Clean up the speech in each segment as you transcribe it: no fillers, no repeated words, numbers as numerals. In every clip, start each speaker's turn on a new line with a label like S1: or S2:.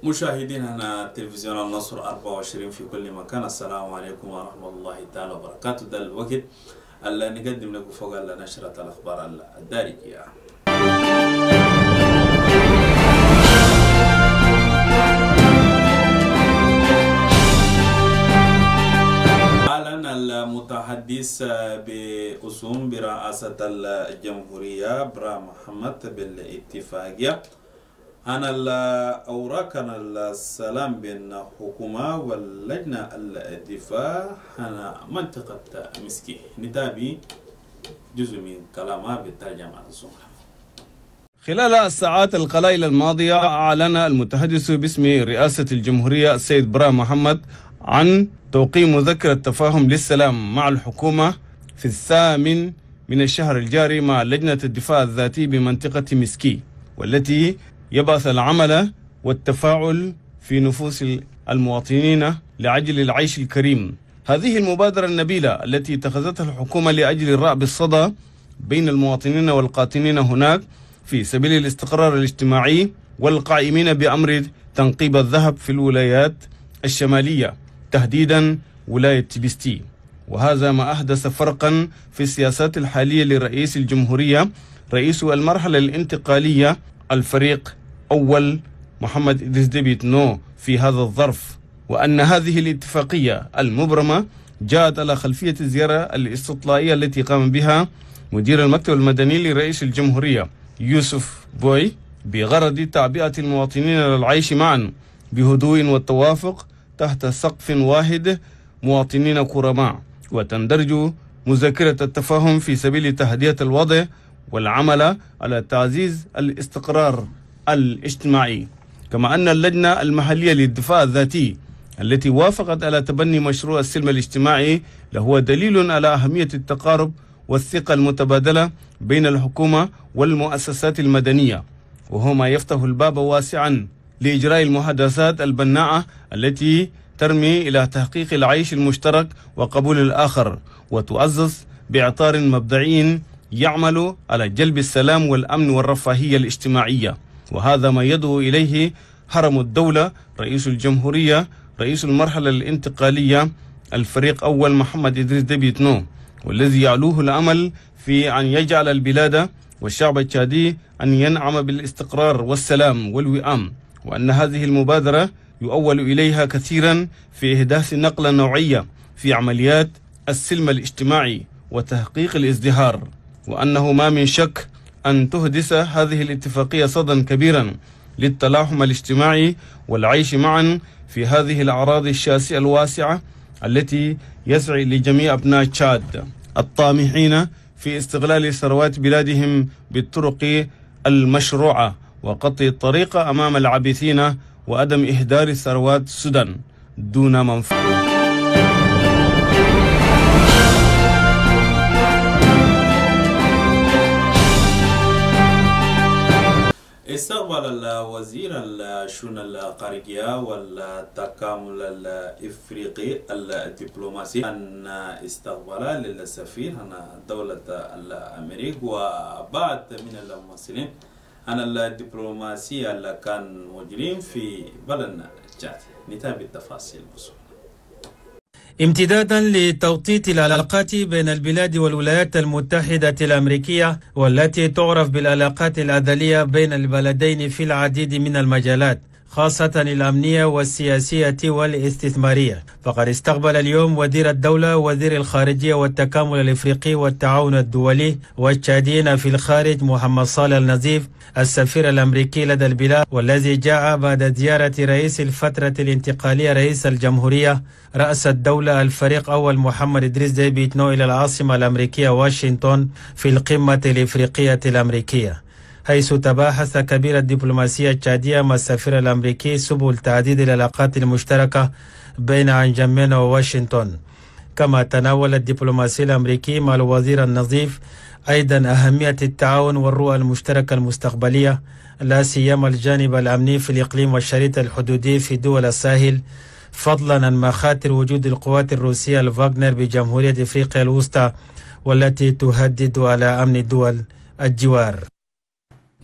S1: مشاهدينا تلفزيون النصر 24 في كل مكان، السلام عليكم ورحمة الله تعالى وبركاته. ده الوقت اللي نقدم لكم فوق نشرة الأخبار الدارجة. أعلن المتحدث بأسهم برئاسة الجمهورية برا محمد بالاتفاقية عن الأوراق عن السلام بين الحكومة واللجنة الدفاع عن منطقة مسكي. نتابع جزء من كلامها بالترجمة الزملاء.
S2: خلال الساعات القليلة الماضية أعلن المتحدث باسم رئاسة الجمهورية السيد برا محمد عن توقيع مذكرة تفاهم للسلام مع الحكومة في 8 من الشهر الجاري مع لجنة الدفاع الذاتي بمنطقة مسكي، والتي يبعث العمل والتفاعل في نفوس المواطنين لأجل العيش الكريم. هذه المبادرة النبيلة التي اتخذتها الحكومة لأجل الرأب الصدى بين المواطنين والقاطنين هناك في سبيل الاستقرار الاجتماعي والقائمين بأمر تنقيب الذهب في الولايات الشمالية، تحديدا ولاية تبستي. وهذا ما أحدث فرقا في السياسات الحالية لرئيس الجمهورية رئيس المرحلة الانتقالية الفريق أول محمد إدريس ديبي إتنو في هذا الظرف، وأن هذه الاتفاقية المبرمة جاءت على خلفية الزيارة الاستطلائية التي قام بها مدير المكتب المدني لرئيس الجمهورية يوسف بوي بغرض تعبئة المواطنين للعيش معا بهدوء والتوافق تحت سقف واحد مواطنين كرماء. وتندرج مذكرة التفاهم في سبيل تهدئة الوضع والعمل على تعزيز الاستقرار الاجتماعي. كما أن اللجنة المحلية للدفاع الذاتي التي وافقت على تبني مشروع السلم الاجتماعي لهو دليل على أهمية التقارب والثقة المتبادلة بين الحكومة والمؤسسات المدنية، وهو ما يفتح الباب واسعا لإجراء المحادثات البناءة التي ترمي إلى تحقيق العيش المشترك وقبول الآخر، وتعزز بإعطار مبدئي يعمل على جلب السلام والأمن والرفاهية الاجتماعية. وهذا ما يدعو إليه هرم الدولة رئيس الجمهورية رئيس المرحلة الانتقالية الفريق أول محمد إدريس ديبي إتنو، والذي يعلوه الأمل في أن يجعل البلاد والشعب التشادي أن ينعم بالاستقرار والسلام والوئام، وأن هذه المبادرة يؤول إليها كثيرا في إحداث نقلة نوعية في عمليات السلم الاجتماعي وتحقيق الازدهار، وأنه ما من شك أن تحدث هذه الاتفاقية صدى كبيرا للتلاحم الاجتماعي والعيش معا في هذه الأراضي الشاسعة الواسعة التي يسعي لجميع أبناء تشاد الطامحين في استغلال ثروات بلادهم بالطرق المشروعة وقطع الطريق أمام العابثين وعدم إهدار ثروات السودان دون منفعة.
S1: استقبل الوزير الشؤون الخارجية والتكامل الإفريقي الدبلوماسي أن استقبل للسفير دولة الأمريكا وبعض من الممثلين عن الدبلوماسية اللي كان موجودين في بلدنا تشاد. نتابع التفاصيل بسرعة.
S3: امتدادا لتوطيد العلاقات بين البلاد والولايات المتحدة الأمريكية والتي تعرف بالعلاقات الأزلية بين البلدين في العديد من المجالات خاصة الأمنية والسياسية والاستثمارية، فقد استقبل اليوم وزير الدولة وزير الخارجية والتكامل الإفريقي والتعاون الدولي والتشاديين في الخارج محمد صالح النظيف السفير الأمريكي لدى البلاد، والذي جاء بعد زيارة رئيس الفترة الانتقالية رئيس الجمهورية رأس الدولة الفريق أول محمد إدريس ديبي إتنو إلى العاصمة الأمريكية واشنطن في القمة الإفريقية الأمريكية، حيث تباحث كبير الدبلوماسية التشادية مع السفير الأمريكي سبل تعديد العلاقات المشتركة بين أنجمين وواشنطن. كما تناول الدبلوماسي الأمريكي مع الوزير النظيف أيضا أهمية التعاون والرؤى المشتركة المستقبلية، لا سيما الجانب الأمني في الإقليم والشريط الحدودي في دول الساحل، فضلا عن مخاطر وجود القوات الروسية الفاغنر بجمهورية إفريقيا الوسطى والتي تهدد على أمن دول الجوار.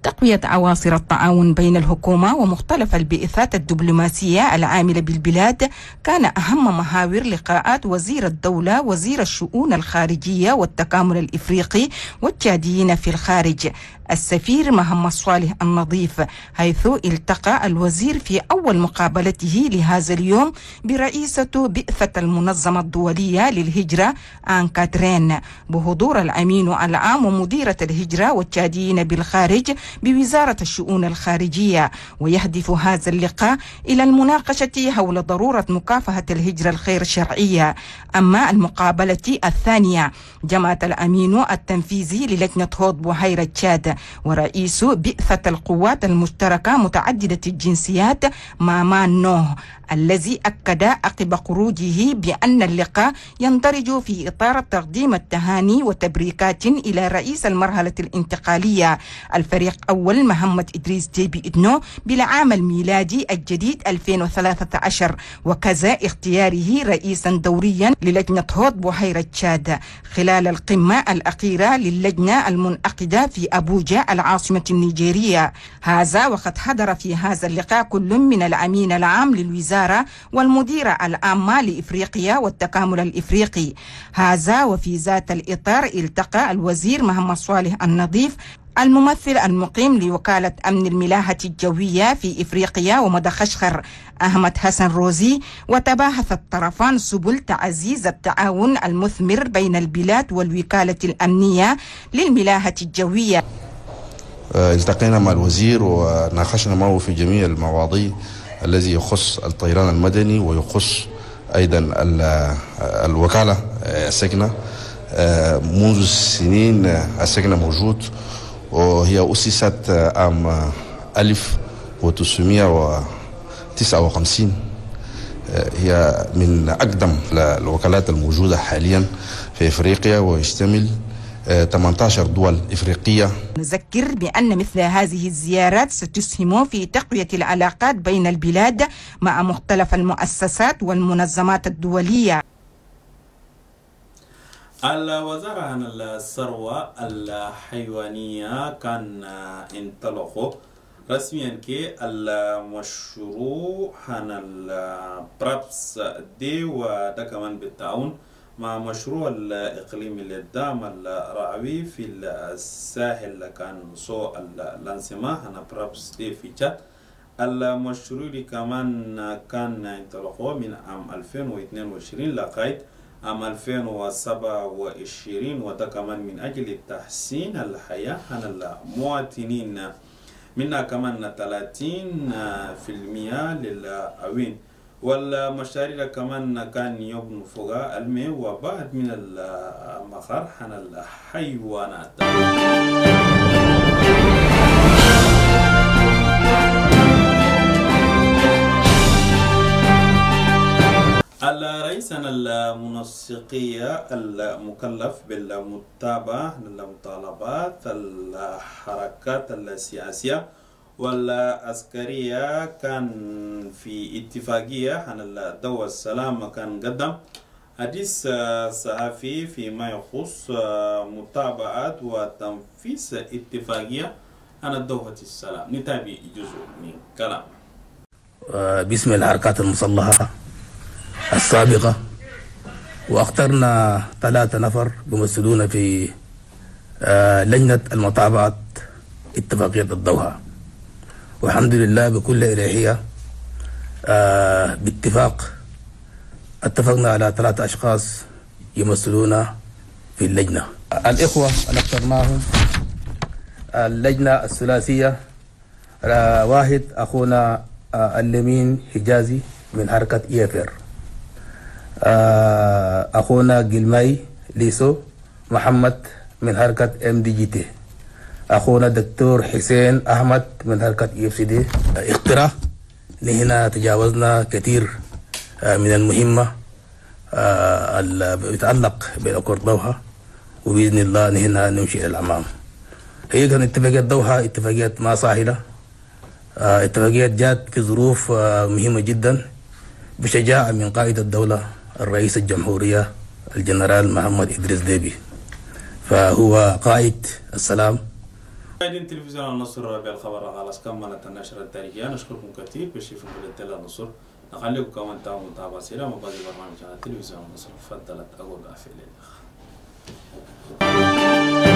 S4: تقوية عواصر التعاون بين الحكومة ومختلف البعثات الدبلوماسية العاملة بالبلاد كان أهم محاور لقاءات وزير الدولة وزير الشؤون الخارجية والتكامل الإفريقي والتشاديين في الخارج السفير محمد صالح النظيف، حيث التقى الوزير في أول مقابلته لهذا اليوم برئيسة بعثة المنظمة الدولية للهجرة آن كاترين بحضور الأمين العام ومديرة الهجرة والتشاديين بالخارج بوزارة الشؤون الخارجية. ويهدف هذا اللقاء إلى المناقشة حول ضرورة مكافحة الهجرة الغير شرعية. أما المقابلة الثانية جمعت الأمين التنفيذي للجنة هود بحيرة تشاد ورئيس بعثة القوات المشتركة متعددة الجنسيات مامان نوح، الذي أكد عقب خروجه بأن اللقاء يندرج في إطار تقديم التهاني وتبريكات إلى رئيس المرحلة الانتقالية الفريق أول محمد إدريس ديبي إدنو بالعام الميلادي الجديد 2013، وكذا اختياره رئيسا دوريا للجنة هود بحيرة تشاد خلال القمة الأخيرة للجنة المنعقدة في أبوجا العاصمة النيجيرية. هذا وقد حضر في هذا اللقاء كل من الأمين العام للوزارة والمديرة العامة لإفريقيا والتكامل الإفريقي. هذا وفي ذات الإطار التقى الوزير محمد صالح النظيف الممثل المقيم لوكالة أمن الملاحة الجوية في إفريقيا ومدغشقر أحمد حسن روزي، وتباحث الطرفان سبل تعزيز التعاون المثمر بين البلاد والوكالة الأمنية للملاحة الجوية.
S5: التقينا مع الوزير وناقشنا معه في جميع المواضيع الذي يخص الطيران المدني ويخص أيضا الوكالة السكنة. منذ سنين السكنة موجود، وهي أسست عام 1959. هي من أقدم الوكالات الموجودة حاليا في إفريقيا ويشتمل 18 دول إفريقية.
S4: نذكر بأن مثل هذه الزيارات ستسهم في تقوية العلاقات بين البلاد مع مختلف المؤسسات والمنظمات الدولية.
S1: الوزارة عن الثروة الحيوانية كان انطلقوا رسميا كي المشروع عن البرابس دي، وده كمان بالتعاون مع مشروع الإقليمي للدعم الرعوي في الساحل كان سو الانسما عن برابس دي في تشاد. المشروع كمان كان انطلقوا من عام 2022 لغاية عام 2027، وده كمان من أجل تحسين الحياة عن المواطنين، منها كمان 30% للأوين. والمشاريع كمان كان يبنوا فوق الماء وبعد من المخار عن الحيوانات. الرئيس المنسقية المكلف بالمتابعة للمطالبات الحركات السياسية والعسكرية كان في اتفاقية عن الدواء السلام، كان قدم حديث صحفي فيما يخص متابعة وتنفيذ اتفاقية عن الدواء السلام. نتابع جزء من كلام.
S6: باسم الحركات المسلحة السابقة، واخترنا 3 نفر يمثلون في لجنة المتابعة اتفاقية الدوحة، والحمد لله بكل إريحية باتفاق اتفقنا على 3 أشخاص يمثلون في اللجنة. الإخوة اللي اخترناهم اللجنة الثلاثية، واحد أخونا اللمين حجازي من حركة إيفر، أخونا جلماي ليسو محمد من حركة MDGT، أخونا دكتور حسين أحمد من حركة EFCD. اقتراح نحن تجاوزنا كثير من المهمة اللي بتتعلق بأكور دوحة، وبإذن الله نحن نمشي إلى الأمام. هي كانت اتفاقية دوحة اتفاقية ما سهلة، اتفاقية جات في ظروف مهمة جدا بشجاعة من قائد الدولة الرئيس الجمهورية الجنرال محمد إدريس ديبي، فهو قائد السلام.
S1: مشاهدين تلفزيون النصر بالخبر خلاص كملت النشرة التاريخية. نشكركم كثير بشيف بلد النصر. نخليكم كمان تابعوا متابعة سيرة مبادئ برنامج على تلفزيون النصر. فضلت أقول أفعل